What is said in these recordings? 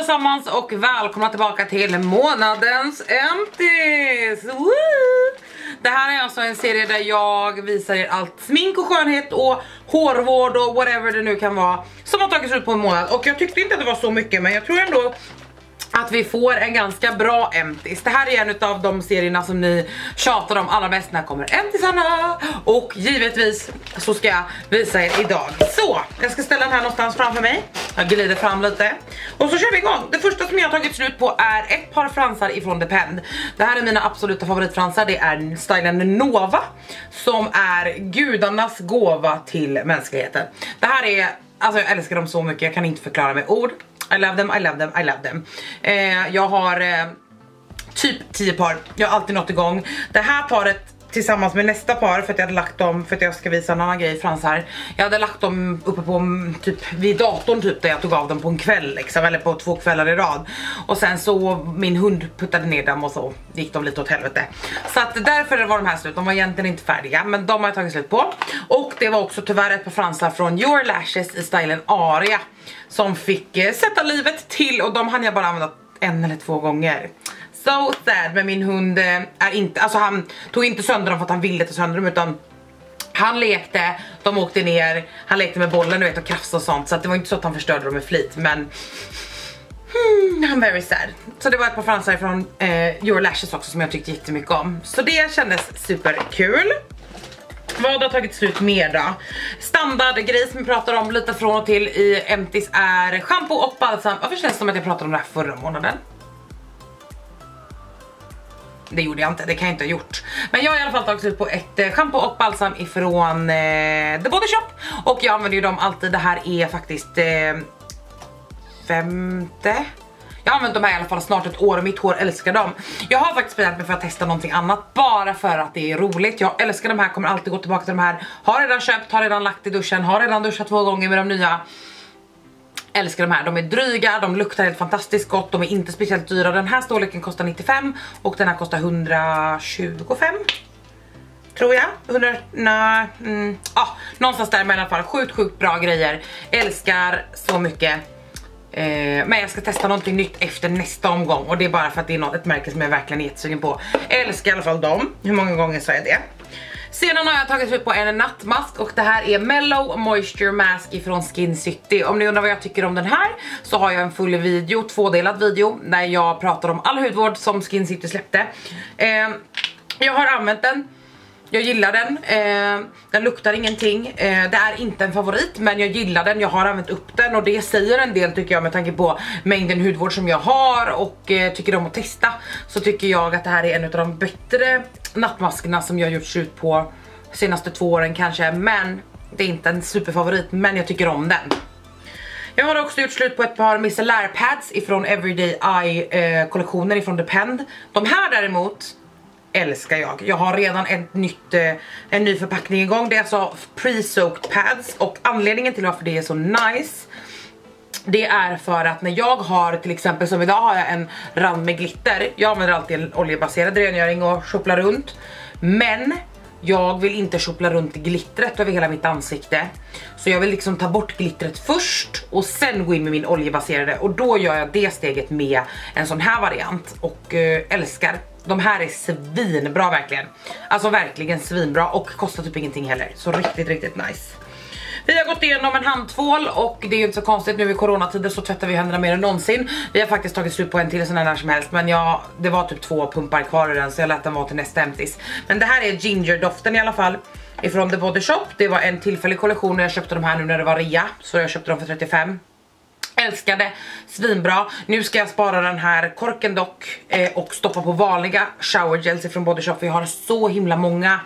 allesammans och välkomna tillbaka till månadens Empties. Woo! Det här är alltså en serie där jag visar er allt smink och skönhet och hårvård och whatever det nu kan vara som har tagits ut på en månad. Och jag tyckte inte att det var så mycket, men jag tror ändå att vi får en ganska bra Empties. Det här är en av de serierna som ni tjatar om allra mest. När kommer Emptiesarna? Och givetvis så ska jag visa er idag. Så, jag ska ställa den här någonstans framför mig. Jag glider fram lite. Och så kör vi igång. Det första som jag har tagit slut på är ett par fransar ifrån Depend. Det här är mina absoluta favoritfransar. Det är stylen Nova, som är gudarnas gåva till mänskligheten. Det här är, alltså jag älskar dem så mycket. Jag kan inte förklara med ord. I love them, I love them, I love them. Jag har typ 10 par. Jag har alltid nått igång. Det här paret tillsammans med nästa par, för att jag hade lagt dem, för att jag ska visa en annan grej fransar. Jag hade lagt dem uppe på typ vid datorn typ, där jag tog av dem på en kväll liksom, eller på 2 kvällar i rad. Och sen så min hund puttade ner dem och så gick de lite åt helvete. Så att därför var de här slut. De var egentligen inte färdiga, men de har jag tagit slut på. Och det var också tyvärr ett par fransar från Your Lashes i stylen Aria som fick sätta livet till, och de hann jag bara använda 1 eller 2 gånger. So sad, men min hund är inte, alltså han tog inte sönder dem för att han ville ta sönder dem, utan han lekte, de åkte ner, han lekte med bollen, du vet, och krafs och sånt, så att det var inte så att han förstörde dem med flit, men I'm very sad. Så det var ett par fransar från Your Lashes också som jag tyckte jättemycket om, så det kändes superkul. Vad har tagit slut mer då? Standardgrej som vi pratar om lite från och till i Empties är shampoo och balsam. Varför känns det som att jag pratade om det här förra månaden? Det gjorde jag inte, det kan jag inte ha gjort. Men jag har i alla fall tagit ut på ett shampoo och balsam ifrån The Body Shop. Och jag använder ju dem alltid. Det här är faktiskt 5:e. Jag har använt de här i alla fall snart ett år och mitt hår älskar dem. Jag har faktiskt bestämt mig för att testa någonting annat, bara för att det är roligt. Jag älskar de här, kommer alltid gå tillbaka till de här. Har redan köpt, har redan lagt i duschen, har redan duschat 2 gånger med de nya. Älskar de här, de är dryga, de luktar helt fantastiskt gott, de är inte speciellt dyra. Den här storleken kostar 95 och den här kostar 125. Tror jag, 100, nej, någonstans där, men i alla fall sjukt bra grejer. Älskar så mycket. Men jag ska testa någonting nytt efter nästa omgång, och det är bara för att det är ett märke som jag verkligen är jättesugen på. Älskar i alla fall dem, hur många gånger så är det. Sedan har jag tagit ut på en nattmask, och det här är Mellow Moisture Mask ifrån Skin City. Om ni undrar vad jag tycker om den här, så har jag en full video, 2-delad video, där jag pratar om all hudvård som Skin City släppte. Jag har använt den. Jag gillar den, den luktar ingenting, det är inte en favorit, men jag gillar den, jag har använt upp den, och det säger en del tycker jag med tanke på mängden hudvård som jag har och tycker om att testa. Så tycker jag att det här är en av de bättre nattmaskerna som jag har gjort slut på senaste 2 åren kanske, men det är inte en superfavorit, men jag tycker om den. Jag har också gjort slut på ett par micellar pads ifrån Everyday Eye kollektioner ifrån Depend. De här däremot älskar jag. Jag har redan en ny förpackning igång. Det är alltså pre-soaked pads, och anledningen till varför det är så nice, det är för att när jag har, till exempel som idag har jag en rand med glitter. Jag använder alltid en oljebaserad rengöring och shuppla runt, men jag vill inte shuppla runt glittret över hela mitt ansikte. Så jag vill liksom ta bort glittret först och sen gå in med min oljebaserade, och då gör jag det steget med en sån här variant, och älskar. De här är svinbra verkligen. Alltså verkligen svinbra, och kostar typ ingenting heller. Så riktigt nice. Vi har gått igenom en handtvål, och det är ju inte så konstigt, nu i coronatider så tvättar vi händerna mer än någonsin. Vi har faktiskt tagit slut på en till sån här när som helst, men det var typ 2 pumpar kvar i den, så jag lät den vara till nästa Empties. Men det här är ginger-doften i alla fall ifrån The Body Shop. Det var en tillfällig kollektion och jag köpte de här nu när det var rea, så jag köpte dem för 35. Älskade, svinbra. Nu ska jag spara den här korken dock och stoppa på vanliga shower gels från Body Shop. Vi har så himla många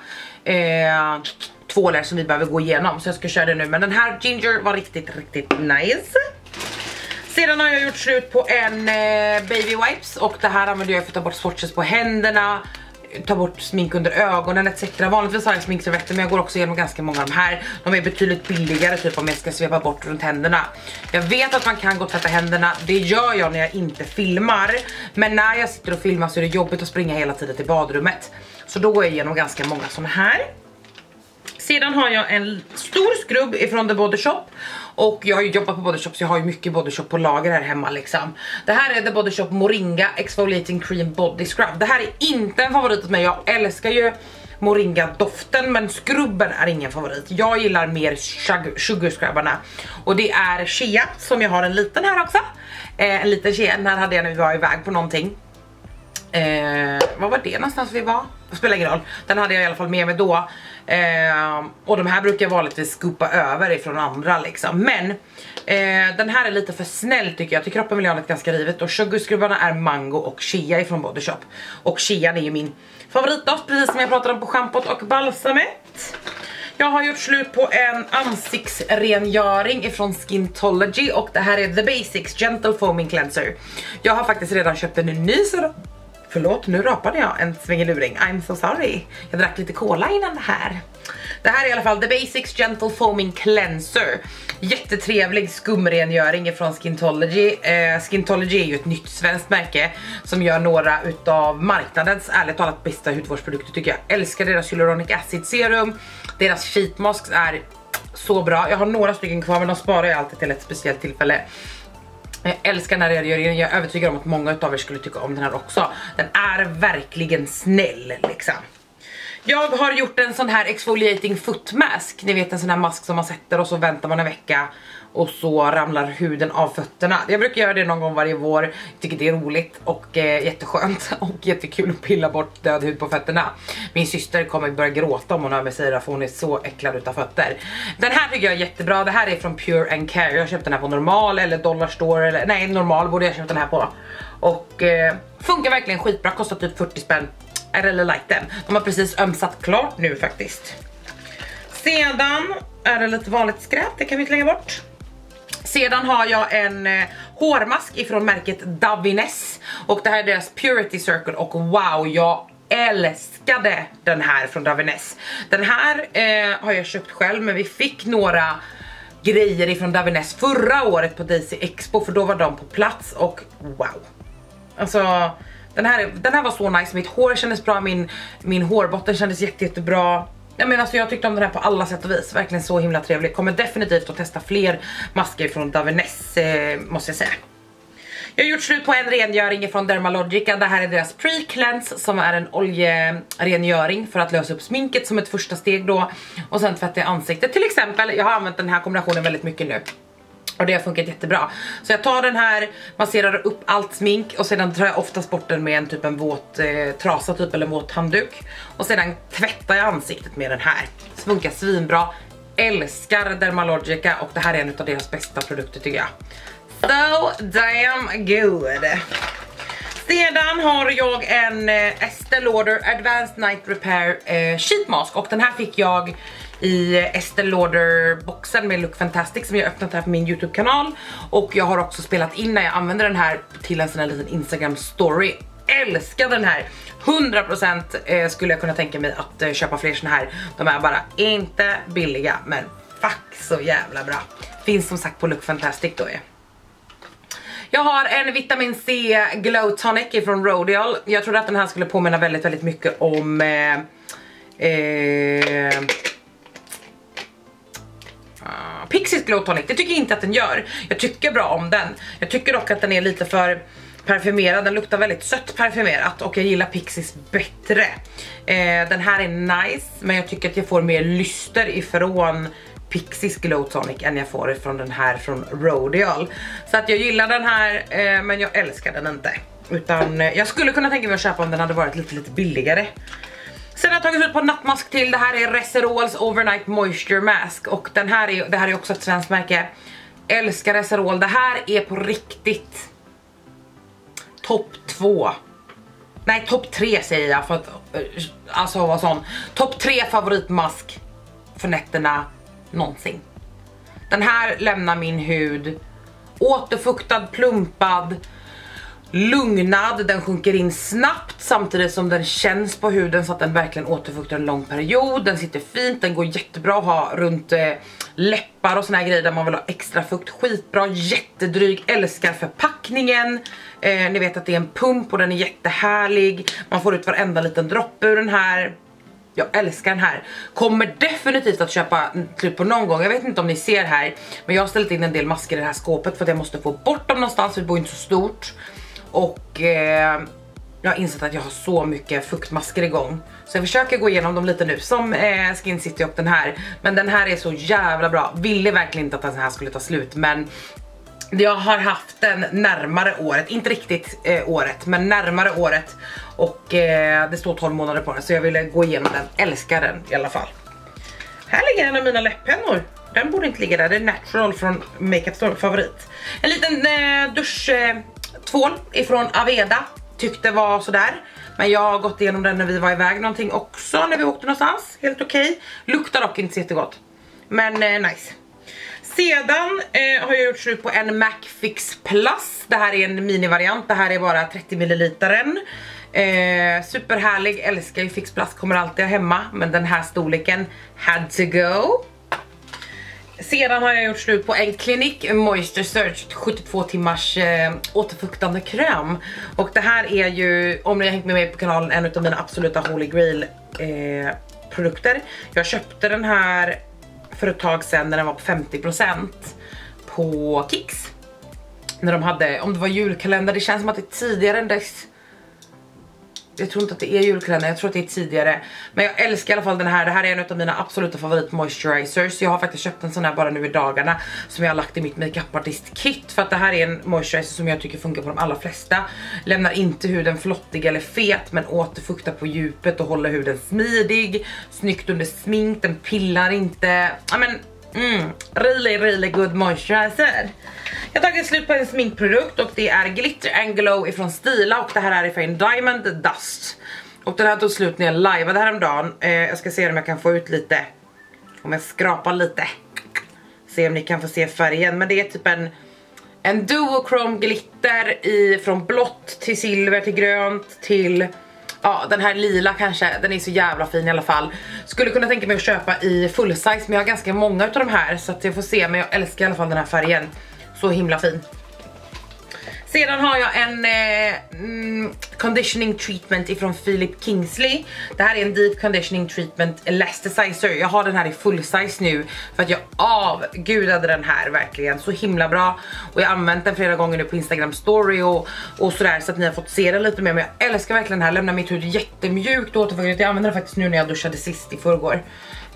tvålar som vi behöver gå igenom, så jag ska köra det nu. Men den här ginger var riktigt nice. Sedan har jag gjort slut på en baby wipes, och det här använder jag för att ta bort swatches på händerna, ta bort smink under ögonen etc. Vanligtvis har jag sminkservetter, men jag går också igenom ganska många av de här. De är betydligt billigare typ om jag ska svepa bort runt händerna. Jag vet att man kan gå och tvätta händerna, det gör jag när jag inte filmar. Men när jag sitter och filmar så är det jobbigt att springa hela tiden till badrummet. Så då går jag igenom ganska många såna här. Sedan har jag en stor skrubb ifrån The Body Shop. Och jag har ju jobbat på Body Shop så jag har ju mycket Body Shop på lager här hemma liksom. Det här är The Body Shop Moringa Exfoliating Cream Body Scrub. Det här är inte en favorit hos mig, jag älskar ju Moringa-doften men skrubben är ingen favorit. Jag gillar mer sugar-scrubbarna. Och det är Shea som jag har en liten här också. En liten Shea, den här hade jag när vi var iväg på någonting. Vad var det någonstans vi var? Det spelar ingen roll. Den hade jag i alla fall med mig då. Och de här brukar jag vanligtvis skupa över ifrån andra liksom. Men den här är lite för snäll tycker jag. Till kroppen vill jag ha ett ganska rivet. Och sugarskrubbarna är Mango och Shea ifrån Body Shop. Och Shea är ju min favoritdoft, precis som jag pratade om på schampot och balsamet. Jag har gjort slut på en ansiktsrengöring ifrån Skintology. Och det här är The Basics Gentle Foaming Cleanser. Jag har faktiskt redan köpt en ny så... Förlåt, nu rapade jag en svingeluring. I'm so sorry. Jag drack lite cola innan det här. Det här är i alla fall The Basics Gentle Foaming Cleanser. Jättetrevlig skumrengöring från Skintology. Skintology är ju ett nytt svenskt märke som gör några utav marknadens ärligt talat bästa hudvårdsprodukter tycker jag. Älskar deras hyaluronic acid serum. Deras sheet masks är så bra. Jag har några stycken kvar men de sparar jag alltid till ett speciellt tillfälle. Jag älskar den här rengöringen. Jag är övertygad om att många av er skulle tycka om den här också. Den är verkligen snäll liksom. Jag har gjort en sån här exfoliating foot mask. Ni vet en sån här mask som man sätter och så väntar man en vecka och så ramlar huden av fötterna. Jag brukar göra det någon gång varje vår. Jag tycker det är roligt och jätteskönt och jättekul att pilla bort död hud på fötterna. Min syster kommer börja gråta om hon hör mig säga det för hon är så äcklad utav fötter. Den här tycker jag är jättebra. Det här är från Pure and Care. Jag har köpt den här på normal eller Dollar Store eller nej normal borde jag köpt den här på. Och funkar verkligen skitbra. Kostar typ 40 spänn. Jag really like den. De har precis ömsat klart nu faktiskt. Sedan är det lite vanligt skräp. Det kan vi slänga bort. Sedan har jag en hårmask ifrån märket Davines. Och det här är deras Purity Circle. Och wow, jag älskade den här från Davines. Den här har jag köpt själv. Men vi fick några grejer ifrån Davines förra året på Daisy Expo. För då var de på plats och wow. Alltså... Den här var så nice, mitt hår kändes bra, min hårbotten kändes jättebra. Jag tyckte om den här på alla sätt och vis, verkligen så himla trevlig. Kommer definitivt att testa fler masker från Davines måste jag säga. Jag har gjort slut på en rengöring från Dermalogica. Det här är deras Pre-Cleanse som är en oljerengöring för att lösa upp sminket som ett första steg då. Och sen tvätta i ansiktet till exempel. Jag har använt den här kombinationen väldigt mycket nu. Och det har funkat jättebra. Så jag tar den här, masserar upp allt smink och sedan tar jag oftast bort den med en våt trasa typ eller våt handduk. Och sedan tvättar jag ansiktet med den här. Så funkar svinbra. Älskar Dermalogica och det här är en av deras bästa produkter tycker jag. So damn good. Sedan har jag en Estée Lauder Advanced Night Repair Sheet Mask och den här fick jag i Estée Lauder boxen med Look Fantastic som jag öppnat här på min YouTube-kanal. Och jag har också spelat in när jag använder den här till en sån här liten Instagram story. Älskar den här. 100% skulle jag kunna tänka mig att köpa fler såna här. De är bara inte billiga men fuck så jävla bra. Finns som sagt på Look Fantastic då. Jag har en vitamin C Glow Tonic från Rodial. Jag trodde att den här skulle påminna väldigt mycket om Pixies Glow Tonic. Det tycker jag inte att den gör. Jag tycker bra om den. Jag tycker dock att den är lite för parfymerad. Den luktar väldigt sött parfymerat och jag gillar Pixies bättre. Den här är nice men jag tycker att jag får mer lyster ifrån Pixies Glow Tonic än jag får ifrån den här från Rodial. Så att jag gillar den här men jag älskar den inte. Utan jag skulle kunna tänka mig att köpa om den hade varit lite billigare. Sen har jag tagit ut på nattmask till. Det här är Reserols Overnight Moisture Mask. Och det här är också ett svenskt märke. Älskar Reserol. Det här är på riktigt topp 2. Nej, topp 3 säger jag. För att, alltså vad sån. Topp 3 favoritmask för nätterna någonsin. Den här lämnar min hud återfuktad, plumpad, lugnad, den sjunker in snabbt samtidigt som den känns på huden så att den verkligen återfuktar en lång period. Den sitter fint, den går jättebra att ha runt läppar och såna här grejer där man vill ha extra fukt. Skitbra, jättedryg, älskar förpackningen. Ni vet att det är en pump och den är jättehärlig. Man får ut varenda liten droppe ur den här. Jag älskar den här. Kommer definitivt att köpa slut på någon gång. Jag vet inte om ni ser här, men jag har ställt in en del masker i det här skåpet för att jag måste få bort dem någonstans, för det bor inte så stort. Och jag har insett att jag har så mycket fuktmasker igång. Så jag försöker gå igenom dem lite nu, som Skin City och den här. Men den här är så jävla bra. Ville verkligen inte att den här skulle ta slut, men jag har haft den närmare året. Inte riktigt året, men närmare året. Och det står 12 månader på den, så jag ville gå igenom den. Älskar den i alla fall. Här ligger en av mina läpppennor. Den borde inte ligga där. Det är Natural från Makeup Store, favorit. En liten duschtvål ifrån Aveda. Tyckte var sådär. Men jag har gått igenom den när vi var iväg någonting också, när vi åkte någonstans. Helt okej. Luktar dock inte så jättegott. Men nice. Sedan har jag gjort slut på en MAC Fix Plus. Det här är en minivariant. Det här är bara 30 ml. Superhärlig. Älskar ju Fix Plus. Kommer alltid ha hemma. Men den här storleken had to go. Sedan har jag gjort slut på en Clinique Moisture Surge 72 timmars återfuktande kräm. Och det här är ju, om ni har hängt med mig på kanalen, en av mina absoluta Holy Grail produkter. Jag köpte den här för ett tag sedan när den var på 50% på Kicks. När de hade, om det var julkalender, det känns som att det är tidigare än dess. Jag tror inte att det är julkalender, jag tror att det är tidigare. Men jag älskar i alla fall den här. Det här är en av mina absoluta favorit moisturizers. Jag har faktiskt köpt en sån här bara nu i dagarna, som jag har lagt i mitt makeup artist kit. För att det här är en moisturizer som jag tycker funkar på de allra flesta. Lämnar inte huden flottig eller fet, men återfuktar på djupet och håller huden smidig. Snyggt under smink, den pillar inte. Ja men, really good moisturizer. Jag har tagit slut på en sminkprodukt och det är Glitter and Glow ifrån Stila, och det här är ifrån Diamond Dust. Och den här tog slut när jag liveade häromdagen. Jag ska se om jag kan få ut lite, om jag skrapar lite. Se om ni kan få se färgen, men det är typ en duochrome glitter från blått till silver till grönt till, ja, den här lila kanske. Den är så jävla fin i alla fall. Skulle kunna tänka mig att köpa i full size, men jag har ganska många av de här, så att jag får se. Men jag älskar i alla fall den här färgen. Så himla fin. Sedan har jag en conditioning treatment ifrån Philip Kingsley. Det här är en deep conditioning treatment elasticizer. Jag har den här i full size nu för att jag avgudade den här verkligen. Så himla bra. Och jag har använt den flera gånger nu på Instagram story och sådär, så att ni har fått se den lite mer. Men jag älskar verkligen den här. Lämnar mitt hud jättemjukt och återfuktande. Jag använder den faktiskt nu när jag duschade sist i förrgår.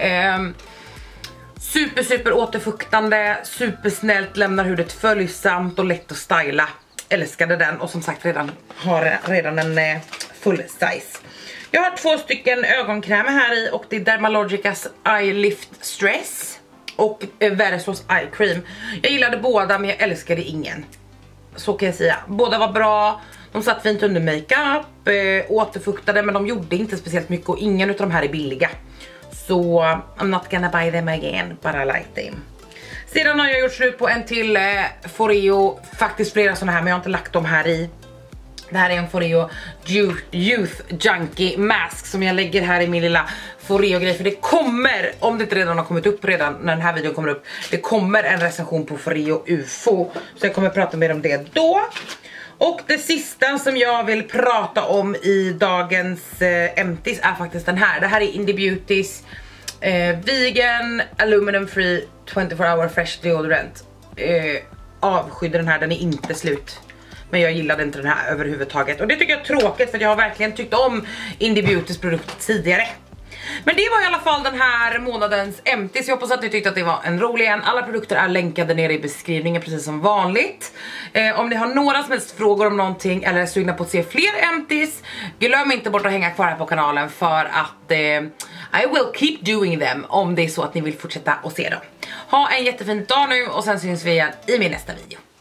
Super återfuktande, supersnällt, lämnar hudet följsamt och lätt att styla. Älskade den, och som sagt har redan en full size. Jag har 2 stycken ögonkrämer här i, och det är Dermalogicas Eye Lift Stress och Versos Eye Cream. Jag gillade båda, men jag älskade ingen. Så kan jag säga. Båda var bra, de satt fint under makeup, återfuktade, men de gjorde inte speciellt mycket, och ingen av de här är billiga. Så I'm not gonna buy them again, but I like them. Sedan har jag gjort slut på en till Foreo, faktiskt flera sådana här, men jag har inte lagt dem här i. Det här är en Foreo Youth Junkie Mask som jag lägger här i min lilla Foreo-grej. För det kommer, om det inte redan har kommit upp redan när den här videon kommer upp, det kommer en recension på Foreo UFO. Så jag kommer prata mer om det då. Och det sista som jag vill prata om i dagens empties är faktiskt den här. Det här är Indie Beautys Vegan Aluminum Free 24 Hour Fresh Deodorant. Avskydde den här, den är inte slut. Men jag gillade inte den här överhuvudtaget. Och det tycker jag är tråkigt, för jag har verkligen tyckt om Indie Beautys produkt tidigare. Men det var i alla fall den här månadens empties. Jag hoppas att ni tyckte att det var en rolig en. Alla produkter är länkade nere i beskrivningen precis som vanligt. Om ni har några som helst frågor om någonting eller är sugna på att se fler empties, glöm inte bort att hänga kvar här på kanalen, för att I will keep doing them om det är så att ni vill fortsätta att se dem. Ha en jättefin dag nu, och sen syns vi igen i min nästa video.